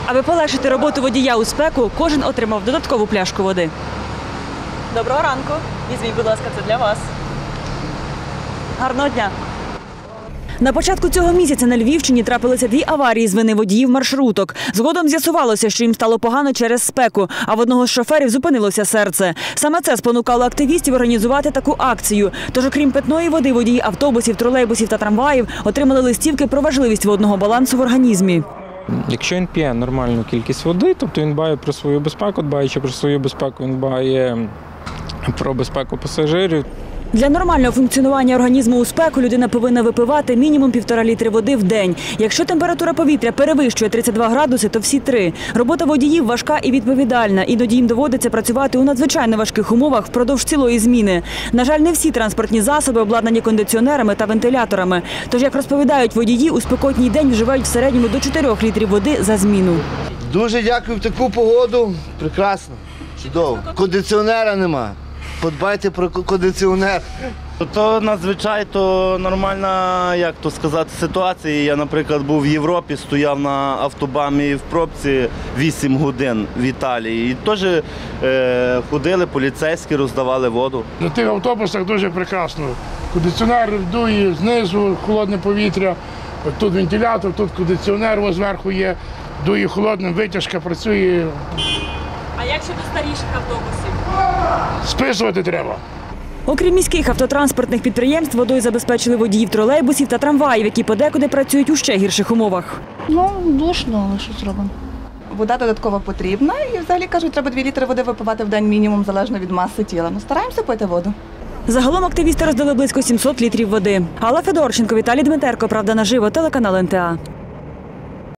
Аби полегшити роботу водія у спеку, кожен отримав додаткову пляшку води. Доброго ранку. Візьміть, будь ласка, це для вас. Гарного дня. На початку цього місяця на Львівщині трапилися 2 аварії з вини водіїв маршруток. Згодом з'ясувалося, що їм стало погано через спеку, а в одного з шоферів зупинилося серце. Саме це спонукало активістів організувати таку акцію. Тож, окрім питної води, водії автобусів, тролейбусів та трамваїв отримали листівки про важливість водного балансу в організмі. Якщо він п'є нормальну кількість води, тобто він дбає про свою безпеку, дбаючи про свою безпеку, він дбає про безпеку пасажирів. Для нормального функціонування організму у спеку людина повинна випивати мінімум 1,5 літри води в день. Якщо температура повітря перевищує 32 градуси, то всі 3. Робота водіїв важка і відповідальна. Іноді їм доводиться працювати у надзвичайно важких умовах впродовж цілої зміни. На жаль, не всі транспортні засоби обладнані кондиціонерами та вентиляторами. Тож, як розповідають водії, у спекотній день вживають в середньому до 4 літрів води за зміну. Дуже дякую в таку погоду. Прекрасно. Чудово. Кондиціонера нема. Подбайте про кондиціонер. То надзвичайно нормальна, як то сказати, ситуація. Я, наприклад, був в Європі, стояв на автобамі в пробці 8 годин в Італії. І теж ходили поліцейські, роздавали воду. На тих автобусах дуже прекрасно. Кондиціонер дує знизу, холодне повітря, тут вентилятор, тут кондиціонер ось зверху є, дує холодним, витяжка працює. А як щодо старіших автобусів? Списувати треба. Окрім міських автотранспортних підприємств, водою забезпечили водіїв тролейбусів та трамваїв, які подекуди працюють у ще гірших умовах. Душно, але що зробимо. Вода додатково потрібна і взагалі кажуть, треба 2 літри води випивати в день мінімум, залежно від маси тіла. Стараємося пити воду. Загалом активісти роздали близько 700 літрів води. Алла Федорченко, Віталій Дмитерко, Правда наживо, телеканал НТА.